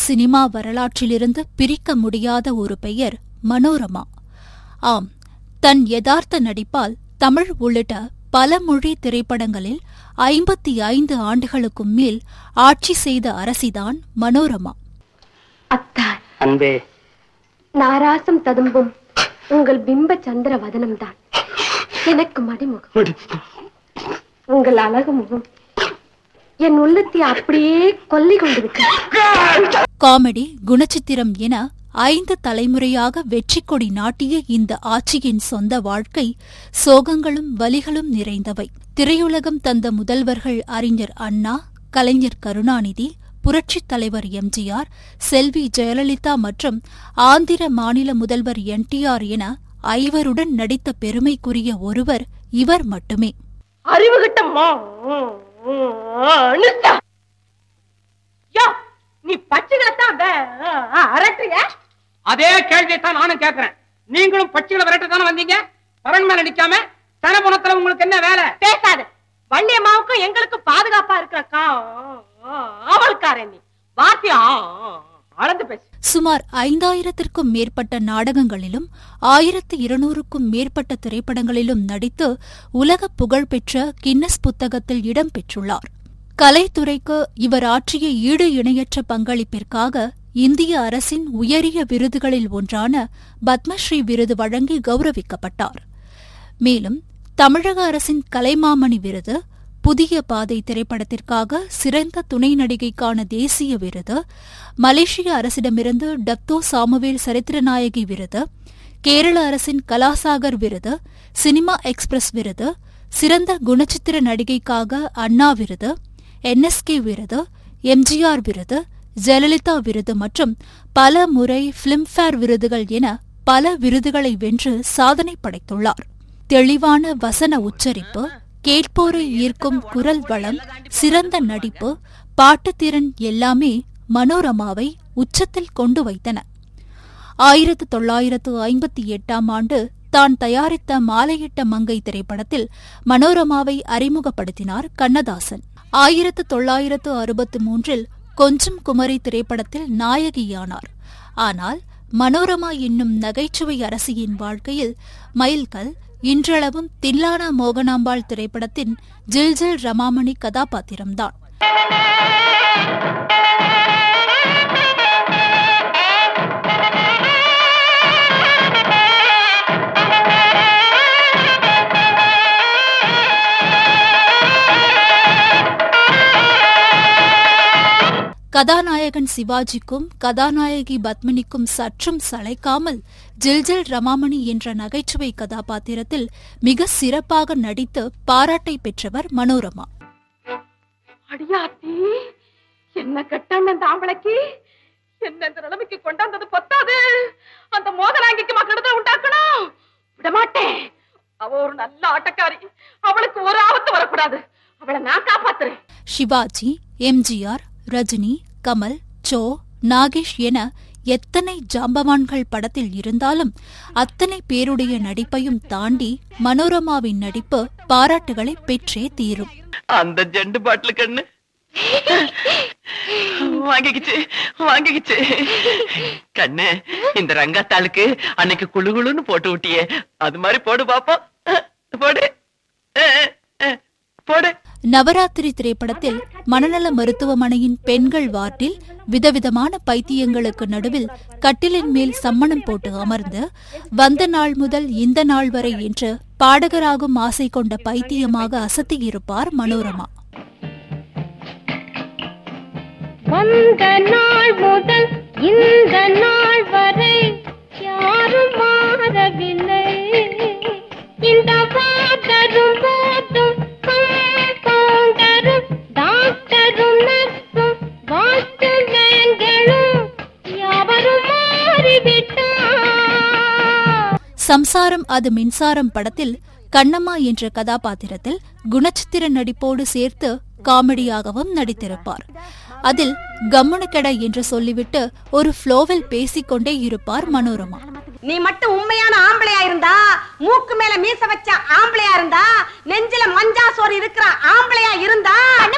Cinema வரலாற்றிலிருந்து பிரிக்க முடியாத ஒரு பெயர் மனோரமா. ஆம், தன் யதார்த்த நடிப்பால் தமிழ் உள்ளிட்ட பல மொழி திரைப்படங்களில் 55 ஆண்டுகளுக்கும் மேல் ஆட்சி செய்த அரசிதான் மனோரமா. அத்தான் அன்பே, நாராசம் ததும்பும் உங்கள் பிம்ப சந்திர வதனம்தான் எனக்கு மடிமுகம். உங்கள் அழகு முகம் என் உள்ளத்தை அப்படியே கொல்லை கொண்டிருக்க. காமெடி, குணச்சித்திரம் என 5 தலைமுறையாக வெற்றி கொடி நாட்டிய இந்த ஆட்சியின் சொந்த வாழ்க்கை சோகங்களும் வலிகளும் நிறைந்தவை. திரையுலகம் தந்த முதல்வர்கள் அறிஞர் அண்ணா, கலைஞர் கருணாநிதி, புரட்சித் தலைவர் எம்ஜிஆர், செல்வி ஜெயலலிதா மற்றும் ஆந்திர மாநில முதல்வர் NTR என 5 நடித்த பெருமைக்குரிய ஒருவர் இவர் மட்டுமே. அறிவுகிட்டம்மா, நீ பட்சிகளைத்தான் அரட்டுறிய? அதே கேள்வியைத்தான் நானும் கேட்கிறேன். நீங்களும் பட்சிகளை விரட்டத்தானே வந்தீங்க? பரன் மேல நிக்காம தனபுணத்துல உங்களுக்கு என்ன வேலை? பேசாது. வள்ளியம்மாவுக்கும் எங்களுக்கு பாதுகாப்பா இருக்கிற காவல்காரன் நீ. வார்த்தையா அளந்து பேசு. சுமார் 5000த்திற்கும் மேற்பட்ட நாடகங்களிலும் 1200க்கும் மேற்பட்ட திரைப்படங்களிலும் நடித்து உலக புகழ்பெற்ற கின்னஸ் புத்தகத்தில் இடம் பெற்றுள்ளார். கலைத்துறைக்கு இவர் ஆற்றிய ஈடு இணையற்ற பங்களிப்பிற்காக இந்திய அரசின் உயரிய விருதுகளில் ஒன்றான பத்மஸ்ரீ விருது வழங்கி கௌரவிக்கப்பட்டார். மேலும் தமிழக அரசின் கலைமாமணி விருது, புதிய பாதை திரைப்படத்திற்காக சிறந்த துணை நடிகைக்கான தேசிய விருது, மலேசிய அரசிடமிருந்து டத்தோ சாமுவேல் சரித்திரநாயகி விருது, கேரள அரசின் கலாசாகர் விருது, சினிமா எக்ஸ்பிரஸ் விருது, சிறந்த குணச்சித்திர நடிகைக்காக அண்ணா விருது, NSK விருது, MGR விருது, ஜெயலலிதா விருது மற்றும் பல முறை பிலிம்பேர் விருதுகள் என பல விருதுகளை வென்று சாதனை படைத்துள்ளார். தெளிவான வசன உச்சரிப்பு, கேட்போரை ஈர்க்கும் குரல் வளம், சிறந்த நடிப்பு, பாட்டுத்திறன் எல்லாமே மனோரமாவை உச்சத்தில் கொண்டு வைத்தன. 1958ஆம் ஆண்டு தான் தயாரித்த மாலையிட்ட மங்கை திரைப்படத்தில் மனோரமாவை அறிமுகப்படுத்தினார் கண்ணதாசன். 1963இல் கொஞ்சம் குமரி திரைப்படத்தில் நாயகியானார். ஆனால் மனோரமா என்னும் நகைச்சுவை அரசியின் வாழ்க்கையில் மைல்கல் இன்றளவும் தில்லானா மோகனாம்பாள் திரைப்படத்தின் ஜில்ஜில் ரமாமணி கதாபாத்திரம்தான். கதாநாயகன் சிவாஜிக்கும் கதாநாயகி பத்மினிக்கும் சற்றும் சளைக்காமல் ஜில்ஜில் ரமாமணி என்ற நகைச்சுவை கதாபாத்திரத்தில் மிக சிறப்பாக நடித்து பாராட்டை பெற்றவர் மனோரமா. அடியாத்தி, என்ன கட்டான் அந்த ஆம்பளைக்கு, என்ன இந்த நிலைமைக்கு கொண்டாந்தது பத்தாது, அந்த மோகனாங்கிக்கு மக்களிடத்தை உண்டாக்கணும். விடமாட்டேன். அவ ஒரு நல்ல ஆட்டக்காரி. அவளுக்கு ஒரு ஆபத்து வரக்கூடாது. அவளை நான் காப்பாத்துறேன். சிவாஜி, MGR, ரஜினி, கமல், சோ, நாகேஷ் என எத்தனை ஜாம்பவான்கள் படத்தில் இருந்தாலும் அத்தனை பேருடைய நடிப்பையும் தாண்டி மனோரமாவின் நடிப்பு பாராட்டுகளை பெற்றே தீரும். அந்த ஜெண்டு பாட்டில் கண்ணு வாங்கிக்கிச்சு கண்ணு. இந்த ரங்காத்தாளுக்கு அன்னைக்கு குழுகுழுன்னு போட்டு விட்டியே, அது மாதிரி போடு பாப்போம். போடு போடு. நவராத்திரி திரைப்படத்தில் மனநல மருத்துவமனையின் பெண்கள் வார்டில் விதவிதமான பைத்தியங்களுக்கு நடுவில் கட்டிலின் மேல் சம்மணம் போட்டு அமர்ந்து வந்த நாள் முதல் இந்த நாள் வரை என்று பாடகராகும் ஆசை கொண்ட பைத்தியமாக அசத்தியிருப்பார் மனோரமா. வந்த நாள் முதல் இந்த நாள் வரை யாரும் மாறவில்லை, இந்த வாதரும் போதும் டாக்டரும் நர்ஸும் வாஸ்துமேன்களும் யாவரும் மாறிவிட்டார். சம்சாரம் அது மின்சாரம் படத்தில் கண்ணம்மா என்ற கதாபாத்திரத்தில் குணச்சித்திர நடிப்போடு சேர்த்து காமெடியாகவும் நடித்திருப்பார். அதில் கம்முனுக்கெட என்று சொல்லிவிட்டு ஒரு ஃப்ளோவில் பேசிக்கொண்டே இருப்பார் மனோரமா. நீ மட்டும் உண்மையான ஆம்பளையா இருந்தா, மூக்கு மேல மீச வச்ச ஆம்பளையா இருந்தா, நெஞ்சில மஞ்சா சோறு இருக்கிற ஆம்பளையா இருந்தா,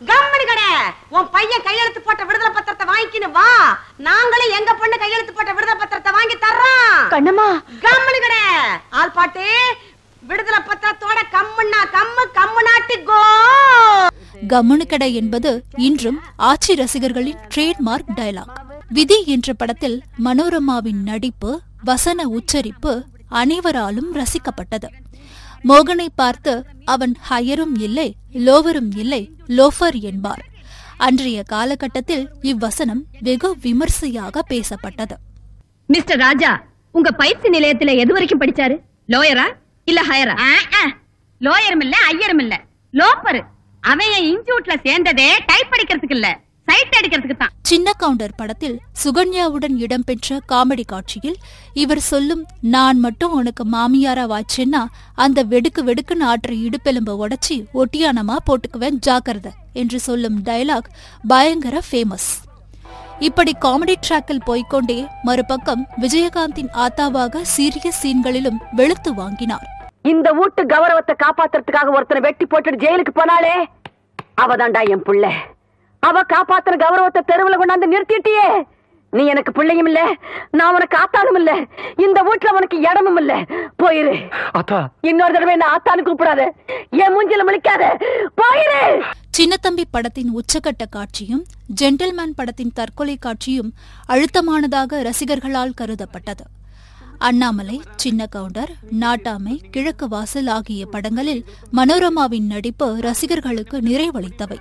கம்மனி கடை உன் பையன் கையெழுத்து போட்ட விடுதலை பத்திரத்தை வாங்கிக்கின்னு வா. நாங்களும் எங்க பொண்ணு கையெழுத்து போட்ட விடுதலை பத்திரத்தை வாங்கி தர்றோம். கண்ணம்மா கம்மனி கடை ஆள் பாட்டு விடுதலை பத்திரத்தோட கம்முன்னா கம்மு கம்மு நாட்டு கோ. கம்முனு கடை என்பது இன்றும் ஆட்சி ரசிகர்களின் ட்ரேட்மார்க் டயலாக். விதி என்ற படத்தில் மனோரமாவின் நடிப்பு, வசன உச்சரிப்பு அனைவராலும் ரசிக்கப்பட்டது. மோகனை பார்த்து அவன் ஹையரும் இல்லை லோவரும் இல்லை லோஃபர் என்பார். அன்றைய காலகட்டத்தில் இவ்வசனம் வெகு விமர்சையாக பேசப்பட்டது. மிஸ்டர் ராஜா, உங்க பயிற்சி நிலையத்துல எது வரைக்கும் படிச்சாரு? லோயரா இல்ல ஹையரா? லோயரும் இல்ல ஐயரும் இல்ல, லோப்பரு. அவன் இன்ஸ்டிடியூட்ல சேர்ந்ததே டைப் அடிக்கிறதுக்கு இல்ல, சைட் அடிக்கிறதுக்கு தான். சின்ன கவுண்டர் படத்தில் சுகன்யாவுடன் இடம்பெற்ற காமெடி காட்சியில் இவர் சொல்லும் நான் மட்டும் உனக்கு மாமியாரா வாச்சேன்னா அந்த வெடுக்கு வெடுக்குன்னு ஆற்ற இடுப்பெலும்ப உடைச்சி ஒட்டியானமா போட்டுக்குவேன் ஜாக்கிரதை என்று சொல்லும் டயலாக் பயங்கர ஃபேமஸ். இப்படி காமெடி டிராக்கில் போய்கொண்டே மறுபக்கம் விஜயகாந்தின் ஆத்தாவாக சீரியஸ் சீன்களிலும் வெளுத்து வாங்கினார். இந்த வீட்டு கௌரவத்தை காப்பாத்துறதுக்காக ஒருத்தனை வெட்டி போட்டுட்டு ஜெயிலுக்கு போனாலே அவதான்டா என் புள்ள. அவ காப்பாத்துற கௌரவத்தை தெருவுல கொண்டாந்து நிறுத்திட்டியே. நீ எனக்கு பிள்ளையும் இல்ல, நான் உனக்கு ஆத்தானும் இல்ல, இந்த வீட்டுல உனக்கு இடமும் இல்ல. போயிரு. இன்னொரு தடவை என்ன ஆத்தானு கூப்பிடாத, என் மூஞ்சில முழிக்காத, போயிரு. சின்னத்தம்பி படத்தின் உச்சகட்ட காட்சியும் ஜென்டில்மேன் படத்தின் தற்கொலை காட்சியும் அழுத்தமானதாக ரசிகர்களால் கருதப்பட்டது. அண்ணாமலை, சின்ன கவுண்டர், நாட்டாமை, கிழக்கு வாசல் ஆகிய படங்களில் மனோரமாவின் நடிப்பு ரசிகர்களுக்கு நிறைவளித்தவை.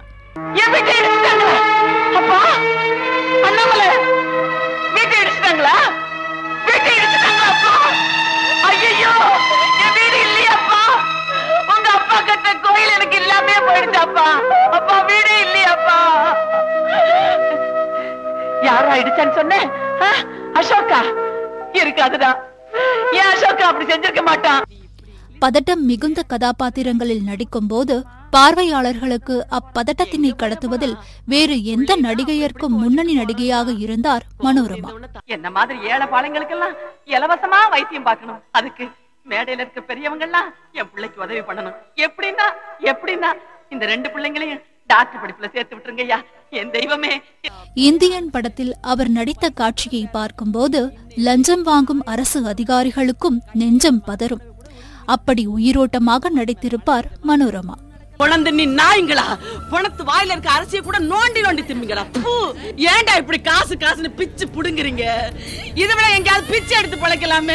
கோயில் எனக்கு இல்லாமே போயிடுச்சாப்பா. அப்பா வீடே இல்லையாப்பா. யாரா இடிச்சான்னு சொன்னேன்? அசோகா இருக்காதுடா. ஏன் அசோகா அப்படி செஞ்சிருக்க மாட்டான். பதட்டம் மிகுந்த கதாபாத்திரங்களில் நடிக்கும்போது பார்வையாளர்களுக்கு அப்பதட்டத்தினை கடத்துவதில் வேறு எந்த நடிகையர்க்கும் முன்னணி நடிகையாக இருந்தார் மனோரமா. என்ன மாதிரி ஏழை பாளைங்களுக்கெல்லாம் இலவசமா வைத்தியம் பார்க்கணும். அதுக்கு மேடையில இருக்க பெரியவங்க எல்லாம் என் பிள்ளைக்கு உதவி பண்ணணும். எப்படின்னா இந்த 2 பிள்ளைங்களையும் டாக்டர் படிப்புல சேர்த்து விட்டுருங்கய்யா, என் தெய்வமே. இந்தியன் படத்தில் அவர் நடித்த காட்சியை பார்க்கும்போது லஞ்சம் வாங்கும் அரசு அதிகாரிகளுக்கும் நெஞ்சம் பதறும். அப்படி உயிரோட்டமாக நடித்திருப்பார் மனோரமா. குழந்தை நீ நாய்ங்களா, பணத்து வாயில இருக்க அரிசியை கூட நோண்டி நோண்டி திம்பிங்களா. ஏன்டா இப்படி காசு காசுன்னு பிச்சு புடுங்குறீங்க? இதை விட எங்கேயாவது பிச்சு எடுத்து பழைக்கலாமே.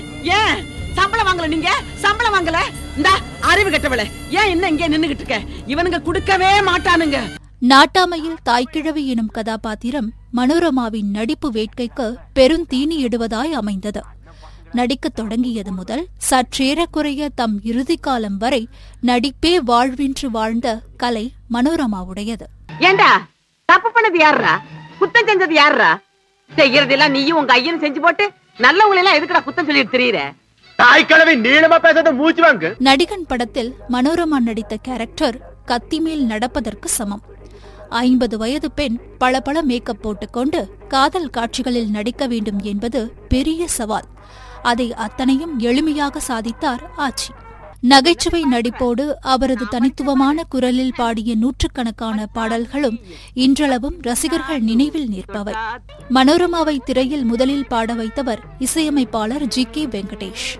ஏன் சம்பளம் வாங்கல? நீங்க சம்பளம் வாங்கல? இந்த அறிவு கட்டவளே, ஏன் என்ன இங்கே நின்னுகிட்டு இருக்க? இவனுங்க குடுக்கவே மாட்டானுங்க. நாட்டாமையில் தாய்க்கிழவி எனும் கதாபாத்திரம் மனோரமாவின் நடிப்பு வேட்கைக்கு பெருந்தீனி இடுவதாய் அமைந்தது. நடிக்கத் தொடங்கியது முதல் சற்றேறக்குறைய தம் இறுதி காலம் வரை நடிப்பே வாழ்வென்று வாழ்ந்த கலை மனோரமாவுடையது. ஏண்டா தப்பு பண்ணது யாருடா? குத்தம் செஞ்சது யாருடா? செய்யறதெல்லாம் நீயும் உங்க ஐயனும் செஞ்சு போட்டு நல்லவங்களை எல்லாம் எதுக்குடா குத்தம் சொல்லிட்டு தெரியுற? தாய்க்கிழவி நீளமா பேசாத மூச்சு வாங்கு. நடிகன் படத்தில் மனோரமா நடித்த கேரக்டர் கத்தி மேல் நடப்பதற்கு சமம். 50 வயது பெண் பளபள மேக்கப் போட்டுக்கொண்டு காதல் காட்சிகளில் நடிக்க வேண்டும் என்பது பெரிய சவால். அதை அத்தனையும் எளிமையாக சாதித்தார் ஆச்சி. நகைச்சுவை நடிப்போடு அவரது தனித்துவமான குரலில் பாடிய நூற்றுக்கணக்கான பாடல்களும் இன்றளவும் ரசிகர்கள் நினைவில் நிற்பவை. மனோரமாவை திரையில் முதலில் பாட வைத்தவர் இசையமைப்பாளர் GK வெங்கடேஷ்.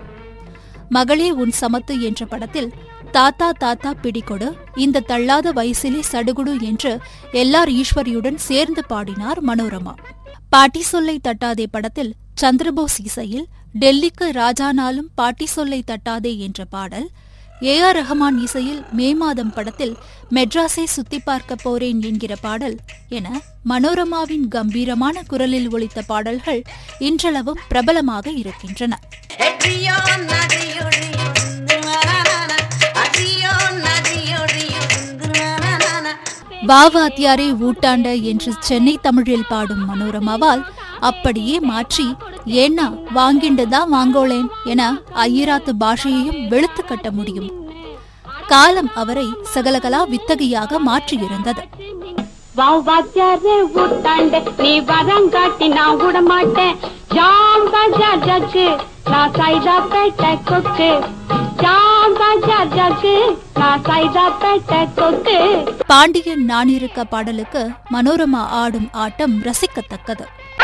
மகளே உன் சமத்து என்ற படத்தில் தாத்தா தாத்தா பிடிகொடு, இந்த தள்ளாத வயசிலே சடுகுடு என்று எல்லார் ஈஸ்வரியுடன் சேர்ந்து பாடினார் மனோரமா. பாட்டி சொல்லை தட்டாதே படத்தில் சந்திரபோஸ் இசையில் டெல்லிக்கு ராஜானாலும் பாட்டி சொல்லை தட்டாதே என்ற பாடல், AR ரஹ்மான் இசையில் மே மாதம் படத்தில் மெட்ராஸை சுத்தி பார்க்க போறேன் என்கிற பாடல் என மனோரமாவின் கம்பீரமான குரலில் ஒலித்த பாடல்கள் இன்றளவும் பிரபலமாக இருக்கின்றன. வாத்தியாரே ஊட்டாண்ட என்று சென்னை தமிழில் பாடும் மனோரமாவால் அப்படியே மாற்றி ஏன்னா வாங்கிண்டுதான் வாங்கோளேன் என ஐயராத்து பாஷையையும் வெளுத்து கட்ட முடியும். காலம் அவரை சகலகலா வித்தகையாக மாற்றியிருந்தது. வாத்தியாரே ஊட்டாண்ட நீ வரங்காட்டி நான் விட மாட்டேன். ஜாம் கஜா ஜக்கு நான் சைதா பேட்ட கொக்கு. ஜாம் கஜா பஜார் ஜாக்கு நான் சைதாப்பேட்டை கொக்கு. பாண்டியன் நான் இருக்க பாடலுக்கு மனோரமா ஆடும் ஆட்டம் ரசிக்கத்தக்கது.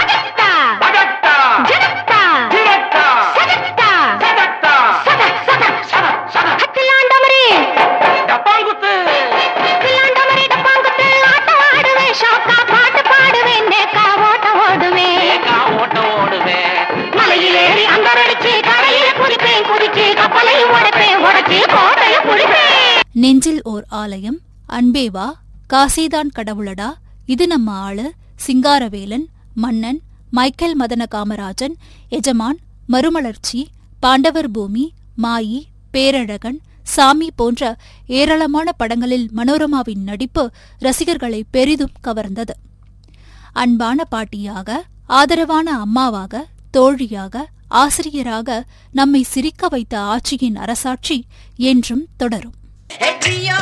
நெஞ்சில் ஓர் ஆலயம், அன்பேவா, காசிதான் கடவுளடா, இது நம்ம ஆளு, சிங்காரவேலன், மன்னன், மைக்கேல் மதன காமராஜன், எஜமான், மறுமலர்ச்சி, பாண்டவர் பூமி, மாயி, பேரழகன், சாமி போன்ற ஏராளமான படங்களில் மனோரமாவின் நடிப்பு ரசிகர்களை பெரிதும் கவர்ந்தது. அன்பான பாட்டியாக, ஆதரவான அம்மாவாக, தோழியாக, ஆசிரியராக நம்மை சிரிக்க வைத்த ஆட்சியின் அரசாட்சி என்றும் தொடரும்.